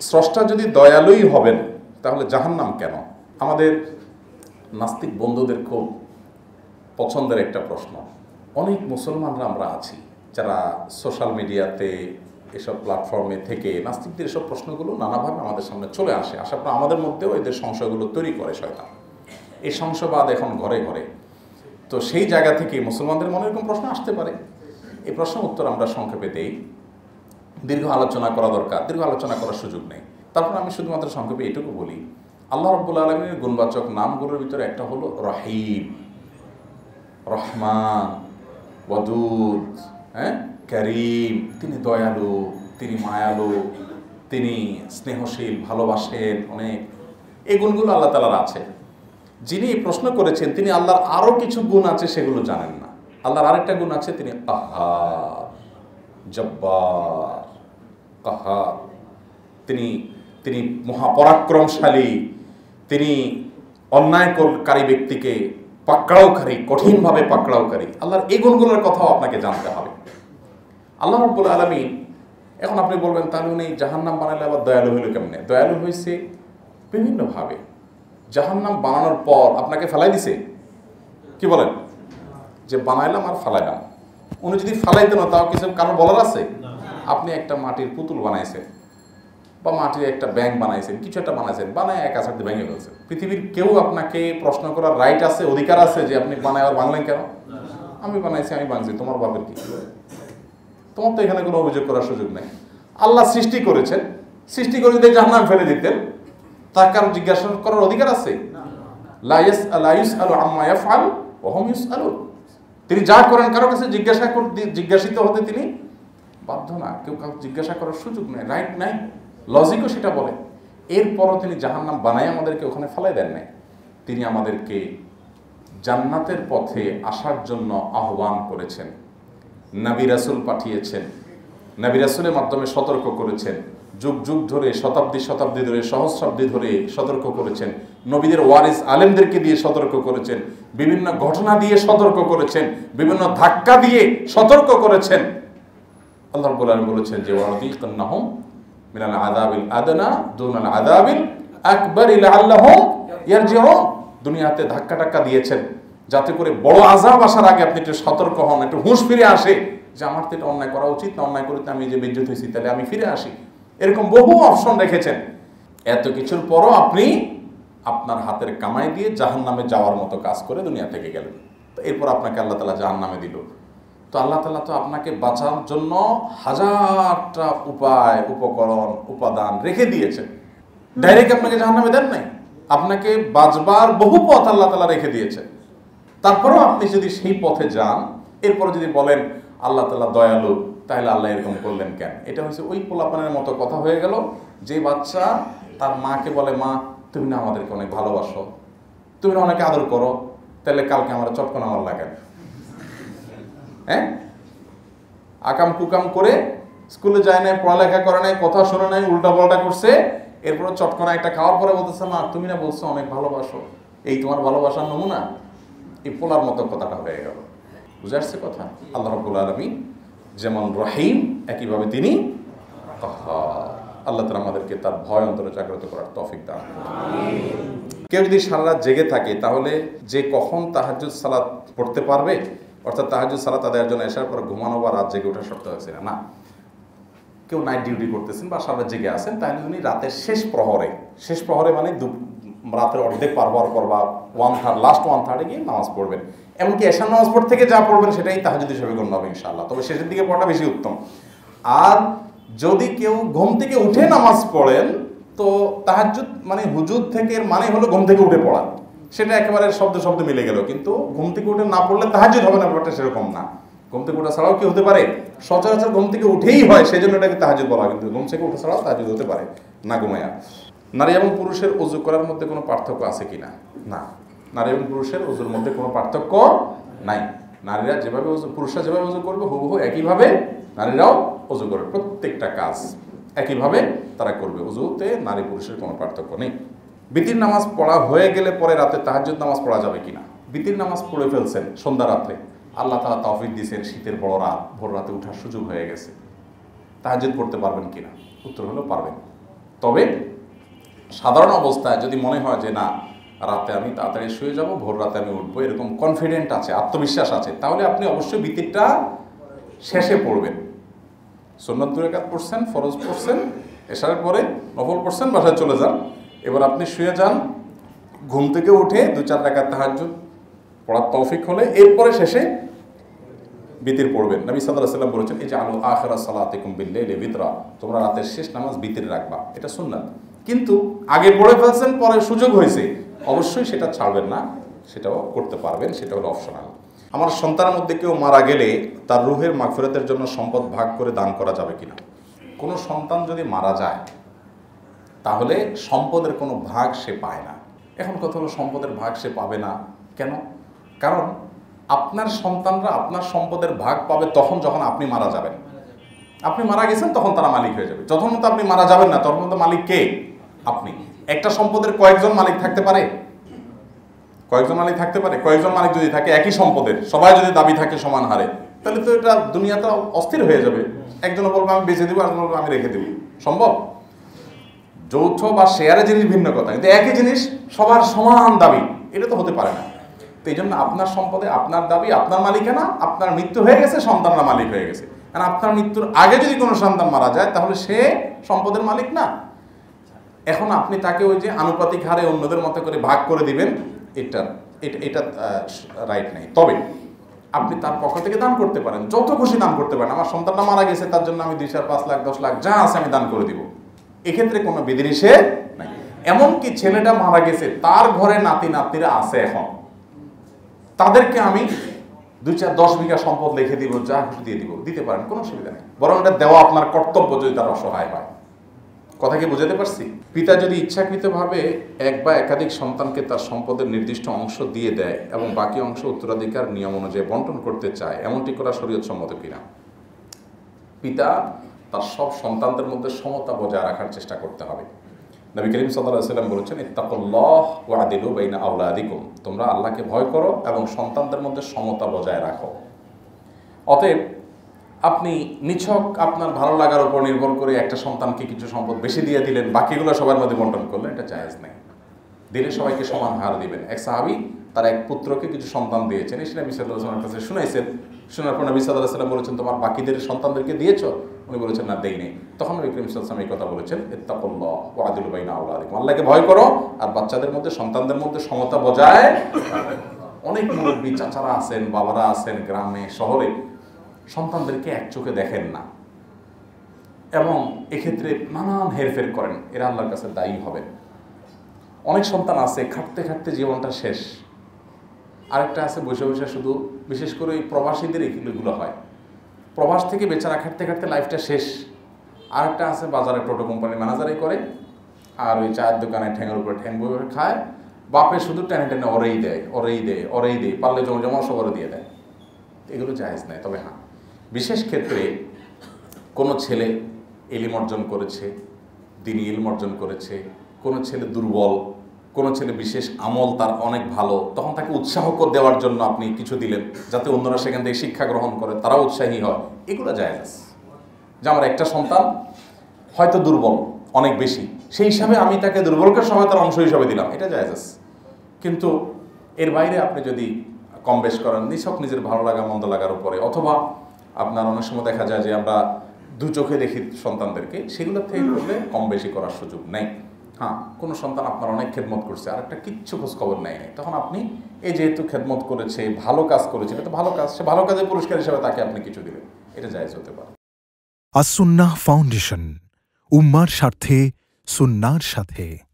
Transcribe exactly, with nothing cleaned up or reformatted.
স্রষ্টা যদি দয়ালুই হবেন তাহলে জাহান্নাম কেন? আমাদের নাস্তিক বন্ধুদের খুব পছন্দের একটা প্রশ্ন। অনেক মুসলমানরা আমরা আছি যারা সোশ্যাল মিডিয়াতে এসব প্ল্যাটফর্মে থেকে নাস্তিকদের এসব প্রশ্নগুলো নানাভাবে আমাদের সামনে চলে আসে, আসার পর আমাদের মধ্যেও এদের সংশয়গুলো তৈরি করে শয়তান। এই সংশয়বাদ এখন ঘরে ঘরে। তো সেই জায়গা থেকে মুসলমানদের মনে এরকম প্রশ্ন আসতে পারে। এই প্রশ্নের উত্তর আমরা সংক্ষেপে দেই। দীর্ঘ আলোচনা করা দরকার, দীর্ঘ আলোচনা করার সুযোগ নেই। তারপর আমি শুধুমাত্র সংক্ষেপে এটুকু বলি, আল্লাহ রাব্বুল আলামিনের গুণবাচক নামগুলোর ভিতরে একটা হলো রহিম, রহমান, ওয়াদুদ, হ্যাঁ, করিম। তিনি দয়ালু, তিনি মায়ালু, তিনি স্নেহশীল, ভালোবাসেন অনেক। এই গুণগুলো আল্লাহ তাআলার আছে। যিনি প্রশ্ন করেছেন তিনি আল্লাহর আরও কিছু গুণ আছে সেগুলো জানেন না। আল্লাহর আরেকটা গুণ আছে, তিনি কাহ্হার, জব্বার, কাহ্হার। তিনি তিনি মহাপরাক্রমশালী, তিনি অন্যায়কারী ব্যক্তিকে পাকড়াওকারী, কঠিনভাবে পাকড়াওকারী। আল্লাহর এই গুণগুলোর কথাও আপনাকে জানতে হবে। আল্লাহ রাব্বুল আলামিন, এখন আপনি বলবেন তাহলে উনি জাহান্নাম বানাইলে আবার দয়ালু হইল কেমনে? দয়ালু হয়েছে বিভিন্নভাবে। জাহান্নাম বানানোর পর আপনাকে ফেলাই দিছে, কি বলেন, যে বানাইলাম আর ফালাইলাম। উনি যদি ফালাইতেন তাও কিছু কারো বলার আছে? আপনি একটা মাটির পুতুল বানাইছেন বা মাটির একটা ব্যাংক বানাইছেন, কিছু একটা বানাইছেন, বানায় এক আসার দিয়ে ভেঙে ফেলছেন। পৃথিবীর কেউ আপনাকে প্রশ্ন করার রাইট আছে, অধিকার আছে যে আপনি বানায় আর বাংলেন কেন? আমি বানাইছি, আমি বাংছি, তোমার বাপের কি? তোমার তো এখানে কোনো অভিযোগ করার সুযোগ নেই। আল্লাহ সৃষ্টি করেছেন, সৃষ্টি করে যদি জাহান্নাম ফেলে দিতেন তার কারো জিজ্ঞাসা করার অধিকার আছে? লা ইয়াসআলু আম্মা ইয়াফআল ওয়া হুম ইউসআলুন। তিনি যা করেন কারো কাছে জিজ্ঞাসা জিজ্ঞাসিত হতে তিনি বাধ্য না। কেউ কাউকে জিজ্ঞাসা করার সুযোগ নেই, রাইট নাই, লজিকও সেটা বলে। এরপরও তিনি জাহান্নাম বানায় আমাদেরকে ওখানে ফেলাই দেন নাই। তিনি আমাদেরকে জান্নাতের পথে আসার জন্য আহ্বান করেছেন, নবী রাসূল পাঠিয়েছেন, নবী রাসূলের মাধ্যমে সতর্ক করেছেন, যুগ যুগ ধরে, শতাব্দী শতাব্দী ধরে, সহস্রাব্দী ধরে সতর্ক করেছেন, নবীদের ওয়ারিস আলেমদেরকে দিয়ে সতর্ক করেছেন, বিভিন্ন ঘটনা দিয়ে সতর্ক করেছেন, বিভিন্ন ধাক্কা দিয়ে সতর্ক করেছেন। আল্লাহ রাব্বুল আলামিন বলেছেন যে ওয়ারাদিকান্নাহুম মিনাল আযাবিল আদনা দুনাল আযাবিল আকবার লাআল্লাহুম ইয়ারজিউন। দুনিয়াতে ধাক্কা টাক্কা দিয়েছেন যাতে করে বড় আযাব আসার আগে আপনি একটু সতর্ক হন, একটু হুঁশ ফিরে আসে যে আমার তো এটা অন্যায় করা উচিত না, অন্যায় করতে আমি যে বেজ্জত হয়েছি তাহলে আমি ফিরে আসি। এরকম বহু অপশন রেখেছেন। এত কিছুর পরও আপনি আপনার হাতের কামাই দিয়ে জাহান্নামে যাওয়ার মতো কাজ করে দুনিয়া থেকে গেলেন। তো এরপর আপনাকে আল্লাহ তাআলা জাহান্নামে দিল। তো আল্লাহ তাআলা তো আপনাকে বাঁচার জন্য হাজারটা উপায়, উপকরণ, উপাদান রেখে দিয়েছেন। ডাইরেক্ট আপনাকে জাহান্নামে দেন নাই, আপনাকে বাঁচবার বহু পথ আল্লাহ তাআলা রেখে দিয়েছেন। তারপরেও আপনি যদি সেই পথে যান, এরপরে যদি বলেন আল্লাহ তাআলা দয়ালু, তাহলে আল্লাহ এরকম করলেন কেন? এটা হচ্ছে ওই পোলাপানের মতো কথা হয়ে গেল যে বাচ্চা তার মাকে বলে, মা তুমি না আমাদেরকে অনেক ভালোবাসো, তুমি না অনেক আদর করো, তাহলে কালকে আমার চটকন আমার লাগেন। হ্যাঁ, আকাম কুকাম করে স্কুলে যায় নাই, পড়ালেখা করে নাই, কথা শোনে নাই, উল্টা পাল্টা করছে, এরপর চটকনা একটা খাওয়ার পরে বলতেছে, মা তুমি না বলছো অনেক ভালোবাসো, এই তোমার ভালোবাসার নমুনা। এই পোলার মতো কথাটা হয়ে গেল। বুঝে আসছে কথা? আল্লাহ রাব্বুল আলামিন যেমন রহিম, একইভাবে তিনি কাহ্হার। আল্লাহ তাআলা আমাদেরকে তার ভয় অন্তরে জাগ্রত করার তৌফিক দান করুন। কেউ যদি সারা রাত জেগে থাকে তাহলে যে কখন তাহাজ্জুদ সালাত পড়তে পারবে, অর্থাৎ তাহাজ্জুদ সালাত আদায়ের জন্য এসার পর ঘুমানো বা রাত জেগে ওঠা শর্ত হয়েছে না। কেউ নাইট ডিউটি করতেছেন বা সারা রাত জেগে আছেন, তাহলে উনি রাতের শেষ প্রহরে, শেষ প্রহরে মানে রাতের অর্ধেক পার হওয়ার পর বা ওয়ান থার্ড, লাস্ট ওয়ান থার্ডে গিয়ে নামাজ পড়বেন। এমনকি এশার নামাজ পড়তে থেকে যা পড়বেন সেটাই তাহাজ্জুদ হিসেবে গণ্য হবে ইনশাআল্লাহ। তবে শেষের দিকে পড়াটা বেশি উত্তম। আর যদি কেউ ঘুম থেকে উঠে নামাজ পড়েন, তো তাহাজ্জুদ মানে হুজুদ থেকে মানে হলো ঘুম থেকে উঠে পড়া, সেটা একেবারে শব্দ শব্দ মিলে গেল। কিন্তু ঘুম থেকে উঠে না পড়লে তাহাজ্জুদ হবে না, ব্যাপারটা সেরকম না। ঘুম থেকে ওঠা ছাড়াও কি হতে পারে? সচরাচর ঘুম থেকে উঠেই হয়, সেই জন্য এটাকে তাহাজ্জুদ বলা, কিন্তু ঘুম থেকে উঠে ছাড়াও তাহাজ্জুদ হতে পারে না ঘুমায়া। নারী এবং পুরুষের ওযু করার মধ্যে কোনো পার্থক্য আছে কিনা? না, নারী এবং পুরুষের ওযুর মধ্যে কোনো পার্থক্য নাই। নারীরা যেভাবে ওযু, পুরুষরা যেভাবে ওযু করবে হুবহু একইভাবে নারীরাও ওযু করবে। প্রত্যেকটা কাজ একইভাবে তারা করবে। ওযুতে নারী পুরুষের কোনো পার্থক্য নেই। বিতির নামাজ পড়া হয়ে গেলে পরে রাতে তাহাজ্জুদ নামাজ পড়া যাবে কিনা? বিতির নামাজ পড়ে ফেলছেন সন্ধ্যা রাত্রে, আল্লাহ তাআলা তৌফিক দিয়েছেন, শীতের বড় রাত, ভোর রাতে ওঠার সুযোগ হয়ে গেছে, তাহাজ্জুদ পড়তে পারবেন কিনা? উত্তর হলো পারবেন। তবে সাধারণ অবস্থায় যদি মনে হয় যে না রাতে আমি তাড়াতাড়ি শুয়ে যাব, ভোর রাতে আমি উঠবো, এরকম কনফিডেন্ট আছে, আত্মবিশ্বাস আছে, তাহলে আপনি অবশ্যই বিতিরটা শেষে পড়বেন। সুন্নাত দুই রাকাত পড়ছেন, ফরজ পড়ছেন, এশারের পরে নফল পড়ছেন, বাসায় চলে যান। এবার আপনি শুয়ে যান, ঘুম থেকে উঠে দু চার রাকাত তাহাজ্জুদ পড়ার তৌফিক হলে এরপরে শেষে বিতির পড়বেন। নবী সাল্লাল্লাহু আলাইহি ওয়াসাল্লাম বলেছেন এই যে আলু আখিরা সালাতিকুম বিল-লাইলি বিতরা, তোমরা রাতের শেষ নামাজ বিতির রাখবা, এটা সুন্নাত। কিন্তু আগে পড়ে ফেলছেন, পরে সুযোগ হয়েছে, অবশ্যই সেটা ছাড়বেন না, সেটাও করতে পারবেন, সেটা হলো অপশনাল। আমার সন্তানের মধ্যে কেউ মারা গেলে তার রুহের মাগফিরাতের জন্য সম্পদ ভাগ করে দান করা যাবে কিনা? কোনো সন্তান যদি মারা যায় তাহলে সম্পদের কোনো ভাগ সে পায় না। এখন কথা হলো সম্পদের ভাগ সে পাবে না কেন? কারণ আপনার সন্তানরা আপনার সম্পদের ভাগ পাবে তখন যখন আপনি মারা যাবেন। আপনি মারা গেছেন তখন তারা মালিক হয়ে যাবে, যখন তো আপনি মারা যাবেন না তখন তো মালিক কে? আপনি। একটা সম্পদের কয়েকজন মালিক থাকতে পারে? কয়েকজন মালিক থাকতে পারে? কয়েকজন মালিক যদি থাকে একই সম্পদের, সবাই যদি দাবি থাকে সমান হারে, তাহলে তো এটা দুনিয়াটা অস্থির হয়ে যাবে। একজন বলবে আমি বেঁচে দেবো, আরেকজন বলবে আমি রেখে দেবো। সম্ভব? যৌথ বা শেয়ারে জিনিস ভিন্ন কথা, কিন্তু একই জিনিস সবার সমান দাবি, এটা তো হতে পারে না। তো এই জন্য আপনার সম্পদে আপনার দাবি, আপনার মালিকানা, আপনার মৃত্যু হয়ে গেছে, সন্তানরা মালিক হয়ে গেছে। কারণ আপনার মৃত্যুর আগে যদি কোনো সন্তান মারা যায় তাহলে সে সম্পদের মালিক না। এখন আপনি তাকে ওই যে আনুপাতিক হারে অন্যদের মতো করে ভাগ করে দিবেন, এটা এটা এটা রাইট নেই। তবে আপনি তার পক্ষ থেকে দান করতে পারেন, যত খুশি দান করতে পারেন। আমার সন্তানটা মারা গেছে, তার জন্য আমি দুই চার পাঁচ লাখ দশ লাখ যা আছে আমি দান করে দিব, এক্ষেত্রে কোনো বিধিনিষেধ নাই। এমনকি ছেলেটা মারা গেছে, তার ঘরে নাতি নাতনিরা আছে, এখন তাদেরকে আমি দুই চার দশ বিঘা সম্পদ লিখে দিব, যা কিছু দিয়ে দিব, দিতে পারেন, কোনো অসুবিধা নেই। বরং এটা দেওয়া আপনার কর্তব্য যদি তার অসহায় হয়। কথা কি বুঝাতে পারছি? পিতা যদি ইচ্ছাকৃতভাবে এক বা একাধিক সন্তানকে তার সম্পদের নির্দিষ্ট অংশ দিয়ে দেয় এবং বাকি অংশ উত্তরাধিকার নিয়ম অনুযায়ী বন্টন করতে চায়, এমনটি করা শরীয়ত সম্মত কিনা? পিতা তার সব সন্তানদের মধ্যে সমতা বজায় রাখার চেষ্টা করতে হবে। নবী করিম সাল্লাল্লাহু আলাইহি ওয়াসাল্লাম বলেছেন ইত্তাকুল্লাহ ওয়া আদিলু বাইনা আওলাদিকুম, তোমরা আল্লাহকে ভয় করো এবং সন্তানদের মধ্যে সমতা বজায় রাখো। অতএব আপনি নিছক আপনার ভালো লাগার উপর নির্ভর করে একটা সন্তানকে কিছু সম্পদ বেশি দিয়ে দিলেন, বাকিগুলো সবার মধ্যে বন্টন করলেন, এটা জায়েজ নেই। দিলে সবাইকে সমান হার দিবেন। এক সাহাবী তার এক পুত্রকে কিছু সন্তান দিয়েছেন, এসে নবী সাল্লাল্লাহু আলাইহি ওয়াসাল্লামের কাছে শুনাইছেন। শোনার পর নবী সাল্লাল্লাহু আলাইহি ওয়াসাল্লাম বলেছেন তোমার বাকিদের সন্তানদেরকে দিয়েছো? উনি বলেছেন না, দেই নেই। তখন নবী করিম সাল্লাল্লাহু আলাইহি ওয়াসাল্লাম এই কথা বলেছেন ইত্তাকুল্লাহ ওয়া আদিলু বাইনা আওলাদিকুম, আল্লাহকে ভয় করো আর বাচ্চাদের মধ্যে সন্তানদের মধ্যে সমতা বজায়। অনেক মুরব্বী চাচারা আছেন, বাবারা আছেন গ্রামে শহরে, সন্তানদেরকে এক চোখে দেখেন না এবং এক্ষেত্রে নানান হেরফের করেন, এরা আল্লাহর কাছে দায়ী হবেন। অনেক সন্তান আছে খাটতে খাটতে জীবনটা শেষ, আরেকটা আছে বসে বসে শুধু, বিশেষ করে এই প্রবাসীদের এগুলো হয়, প্রবাস থেকে বেচারা খাটতে খাটতে লাইফটা শেষ। আরেকটা আছে বাজারে টোটো কোম্পানির ম্যানেজারই করে, আর ওই চায়ের দোকানে ঠ্যাঙের উপরে ঠ্যাং বই খায়, বাপে শুধু টেনে টেনে ওরেই দেয় ওরেই দেয় ওরেই দেয় পারলে জমা জমা সবারও দিয়ে দেয়। এগুলো জায়েজ নাই। তবে হ্যাঁ, বিশেষ ক্ষেত্রে কোনো ছেলে ইলম অর্জন করেছে, দ্বীনি ইলম অর্জন করেছে, কোনো ছেলে দুর্বল, কোনো ছেলে বিশেষ আমল তার অনেক ভালো, তখন তাকে উৎসাহ দেওয়ার জন্য আপনি কিছু দিলেন যাতে অন্যরা সেখান থেকে শিক্ষা গ্রহণ করে, তারাও উৎসাহী হয়, এগুলো জায়েজ আছে। যে আমার একটা সন্তান হয়তো দুর্বল অনেক বেশি, সেই হিসাবে আমি তাকে দুর্বলকে সহায়তার অংশ হিসাবে দিলাম, এটা জায়েজ আছে। কিন্তু এর বাইরে আপনি যদি কম বেশ করেন নিছক নিজের ভালো লাগা মন্দ লাগার উপরে, অথবা আপনার অনেক সময় দেখা যায় যে আমরা দু চোখে দেখি সন্তানদেরকে, সেগুলো থেকে করলে কম বেশি করার সুযোগ নেই। হ্যাঁ, কোনো সন্তান আপনার অনেক খেদমত করছে আর একটা কিচ্ছু খোঁজ খবর নেয় নাই, তখন আপনি এই যেহেতু খেদমত করেছে, ভালো কাজ করেছে, এটা তো ভালো কাজ, সে ভালো কাজের পুরস্কার হিসেবে তাকে আপনি কিছু দিলেন, এটা জায়েজ হতে পারে। আস সুন্নাহ ফাউন্ডেশন, উম্মার স্বার্থে সুন্নাহর সাথে।